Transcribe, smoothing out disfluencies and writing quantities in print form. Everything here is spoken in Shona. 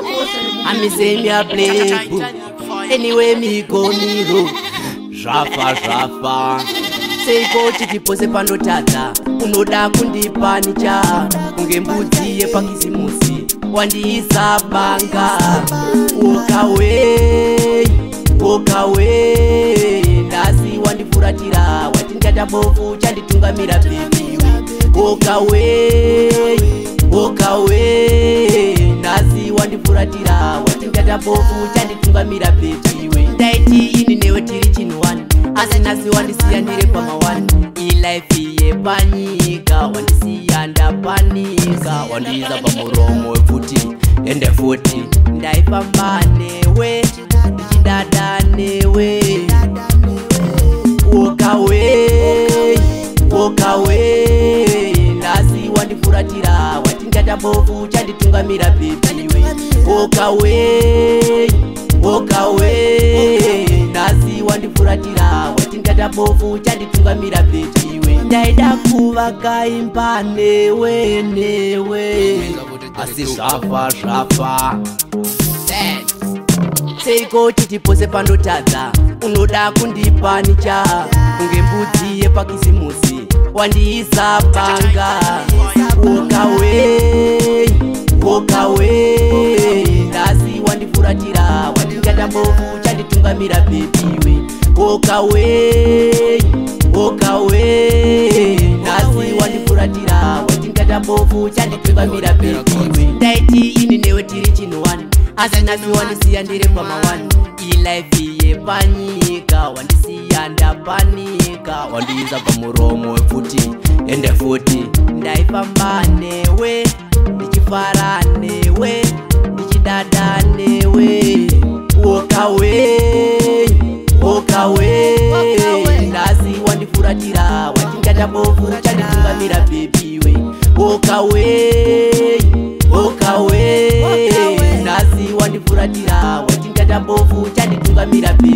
amisemi ya playbook anyway me go miro zvafa seiko chitipose panotadza unoda kundipanicha kunge mbudzi yekisimusi wandiisa banga wokawe ndasi wandifuratira watingata bofu chanditungamira bebiwe wokawe ndasi wandifuratira watingata bofu chanditungamira bebiwe ndaiti ini newe tiri chinwani asi nasi wandisiya ndiri pamawani ilaifi yepanyika wandisiya ndapanika wandiisa pamuromo wefuti ende futi ndaifamba newe ndichidada newe wokawe ndasi wandifuratira watingata bofu chanditungamira bebiwe wokawe ndasi wandifuratira watingata bofu chanditungamira bebiwe ndaida kuvaka imba newe asi zvafa seiko chitipose panotadza unoda kundipanicha kunge mbudzi yekisimusi wandiisa banga wokawe ndasi wandifuratira watingata bofu chanditungamira bebiwe wokawe ndasi wandifuratira watingata bofu chanditungamira bebiwe ndaiti ini newe tiri chinwani asi nasi wandisiya ndiri pamawani ilaifi yepanyika wandisiya ndapanika wandiisa pamuromo wefuti ende futi ndaifamba newe ndichifara newe ndichidada newe wokawe ndasi wandifuratira watingata bofu chanditungamira bebiwe wokawe ndasi wandifuratira watingata bofu chanditungamira bebiwe